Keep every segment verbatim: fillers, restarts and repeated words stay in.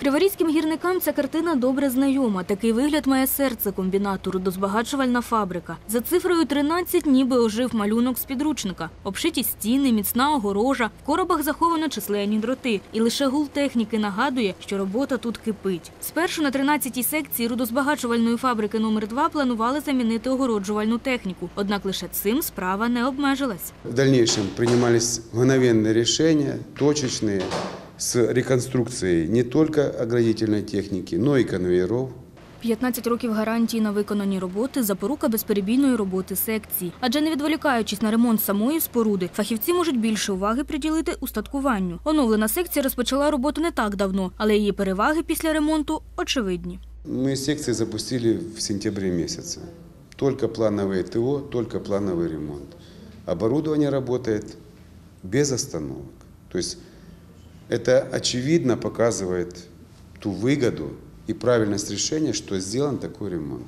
Криворізьким гірникам ця картина добре знайома. Такий вигляд має серце комбінату «Рудозбагачувальна фабрика». За цифрою тринадцять ніби ожив малюнок з підручника. Обшиті стіни, міцна огорожа, в коробах заховано численні дроти. І лише гул техніки нагадує, що робота тут кипить. Спершу на тринадцятій секції рудозбагачувальної фабрики номер два планували замінити огороджувальну техніку. Однак лише цим справа не обмежилась. В дальнейшем принимались мгновенные решения, точечные, с реконструкцией не только оградительной техники, но и конвейеров. п'ятнадцять років гарантії на виконані роботи – запорука безперебійної роботи секції. Адже не відволікаючись на ремонт самої споруди, фахівці можуть більше уваги приділити устаткуванню. Оновлена секція розпочала роботу не так давно, але її переваги після ремонту очевидні. Мы секции запустили в сентябре месяце. Только плановое ТО, только плановый ремонт. Оборудование работает без остановок. То есть это очевидно показывает ту выгоду и правильность решения, что сделан такой ремонт.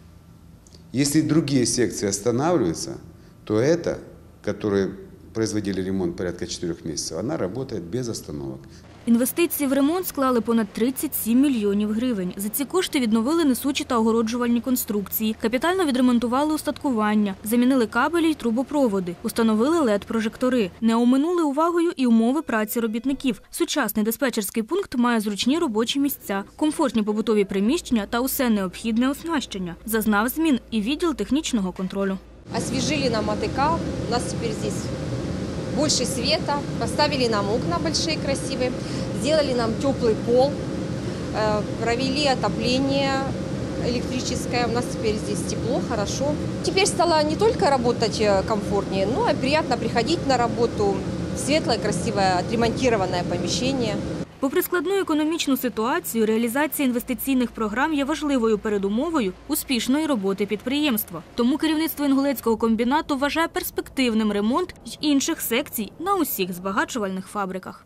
Если другие секции останавливаются, то эта, которые производили ремонт порядка четырех месяцев, она работает без остановок. Інвестиції в ремонт склали понад тридцять сім мільйонів гривень. За ці кошти відновили несучі та огороджувальні конструкції, капітально відремонтували устаткування, замінили кабелі й трубопроводи, установили лед-прожектори. Не оминули увагою і умови праці робітників. Сучасний диспетчерський пункт має зручні робочі місця, комфортні побутові приміщення та усе необхідне оснащення. Зазнав змін і відділ технічного контролю. Освежили нам АТК, у нас тепер здесь больше света, поставили нам окна большие, красивые, сделали нам теплый пол, провели отопление электрическое. У нас теперь здесь тепло, хорошо. Теперь стало не только работать комфортнее, но и приятно приходить на работу. Светлое, красивое, отремонтированное помещение. Попри складну економічну ситуацію, реалізація інвестиційних програм є важливою передумовою успішної роботи підприємства. Тому керівництво Інгулецького комбінату вважає перспективним ремонт й інших секцій на усіх збагачувальних фабриках.